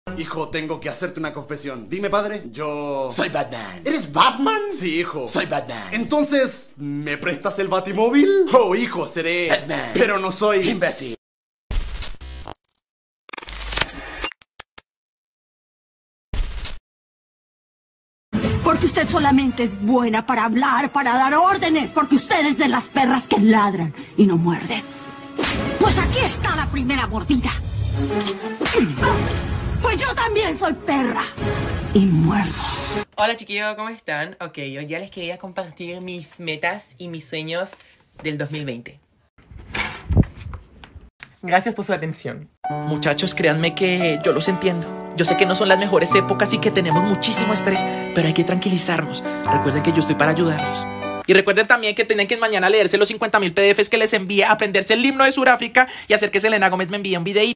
Hijo, tengo que hacerte una confesión. Dime, padre. Yo... Soy Batman. ¿Eres Batman? Sí, hijo. Soy Batman. Entonces, ¿me prestas el batimóvil? Oh, hijo, seré... Batman. Pero no soy... Imbécil. Porque usted solamente es buena para hablar, para dar órdenes, porque usted es de las perras que ladran y no muerden. Pues aquí está la primera mordida. Pues yo también soy perra y muerdo. Hola chiquillos, ¿cómo están? Ok, hoy ya les quería compartir mis metas y mis sueños del 2020. Gracias por su atención. Muchachos, créanme que yo los entiendo. Yo sé que no son las mejores épocas y que tenemos muchísimo estrés, pero hay que tranquilizarnos. Recuerden que yo estoy para ayudarlos. Y recuerden también que tienen que mañana leerse los 50.000 PDFs que les envíe, aprenderse el himno de Sudáfrica y hacer que Selena Gómez me envíe un videíto.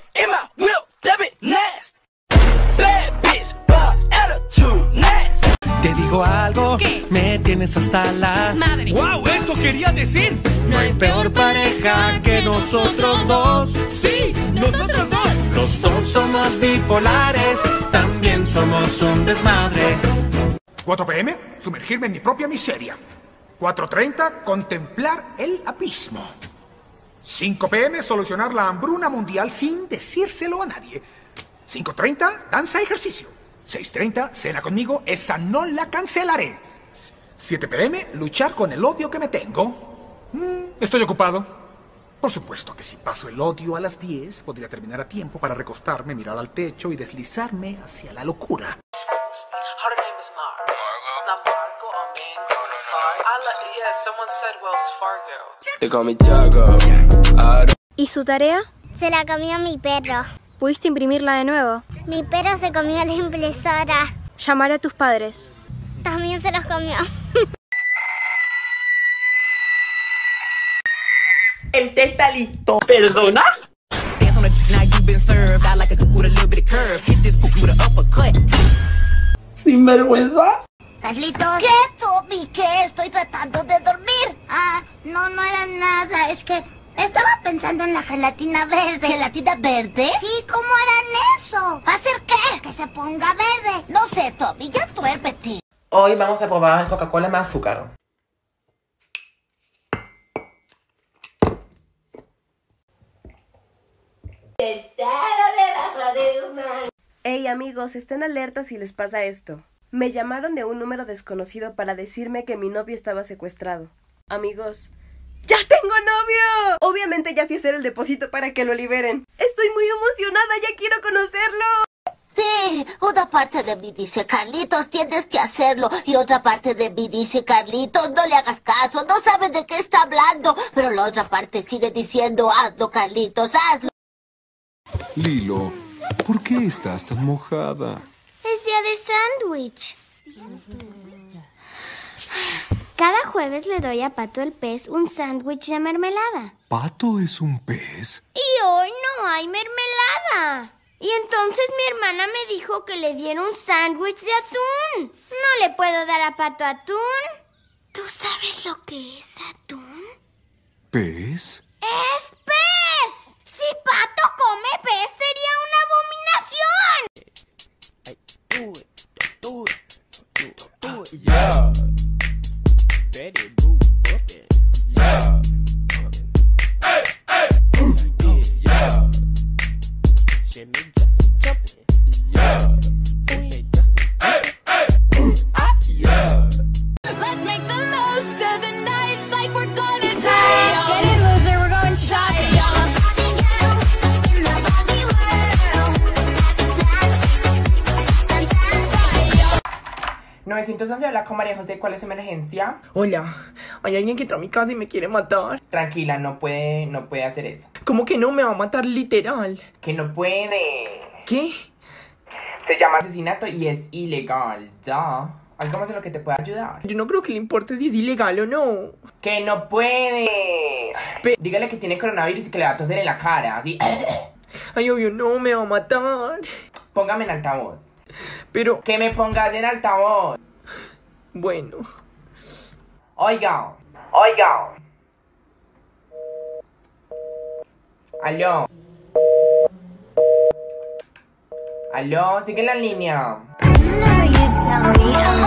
Te digo algo, ¿qué? Me tienes hasta la madre. ¡Wow! ¡Eso quería decir! No hay peor pareja que nosotros dos. ¡Sí! ¡Nosotros dos! Los dos somos bipolares, también somos un desmadre. 4 p.m. Sumergirme en mi propia miseria. 4:30 contemplar el abismo. 5 p.m. solucionar la hambruna mundial sin decírselo a nadie. 5:30 danza y ejercicio. 6:30 cena conmigo, esa no la cancelaré. 7 p.m. luchar con el odio que me tengo. Estoy ocupado. Por supuesto que si paso el odio a las 10, podría terminar a tiempo para recostarme, mirar al techo y deslizarme hacia la locura. ¿Y su tarea? Se la comió mi perro. ¿Pudiste imprimirla de nuevo? Mi perro se comió la impresora. Llamar a tus padres. También se los comió. El té está listo. ¿Perdona? ¿Sin vergüenza? Carlitos. ¿Qué, Toby? ¿Qué? Estoy tratando de dormir. No era nada. Es que estaba pensando en la gelatina verde. ¿Gelatina verde? Sí, ¿cómo harán eso? ¿Hacer qué? Que se ponga verde. No sé, Toby, ya duérmete. Hoy vamos a probar Coca-Cola más azúcar. Hey amigos, estén alertas si les pasa esto. Me llamaron de un número desconocido para decirme que mi novio estaba secuestrado. Amigos, ¡ya tengo novio! Obviamente ya fui a hacer el depósito para que lo liberen. Estoy muy emocionada, ya quiero conocerlo. Sí, una parte de mí dice, Carlitos, tienes que hacerlo. Y otra parte de mí dice, Carlitos, no le hagas caso, no sabes de qué está hablando. Pero la otra parte sigue diciendo, hazlo, Carlitos, hazlo. Lilo, ¿por qué estás tan mojada? Es día de sándwich. Cada jueves le doy a Pato el pez un sándwich de mermelada. ¿Pato es un pez? Y hoy no hay mermelada. Y entonces mi hermana me dijo que le diera un sándwich de atún. No le puedo dar a Pato atún. ¿Tú sabes lo que es atún? ¿Pez? ¡Es pez! Si Pato come pez sería una abominación. Yeah. Betty Boo Bucket. Yeah. Hey, hey. Yeah. Jimmy Justin jumping. Yeah. Jimmy Justin. Hey, hey. Yeah. Let's make the most of the night like we're gonna die. Get in, loser, we're going shopping, y'all. 911, habla con María José, ¿cuál es su emergencia? Hola, hay alguien que entró a mi casa y me quiere matar. Tranquila, no puede hacer eso. ¿Cómo que no? Me va a matar literal. Que no puede. ¿Qué? Se llama asesinato y es ilegal, ya. Algo más en lo que te pueda ayudar. Yo no creo que le importe si es ilegal o no. Que no puede. Dígale que tiene coronavirus y que le va a toser en la cara, ¿sí? Ay, obvio, no, me va a matar. Póngame en altavoz. Pero... que me pongas en altavoz. Bueno. Oiga. Aló. Aló, sigue en la línea. Now you tell me I'm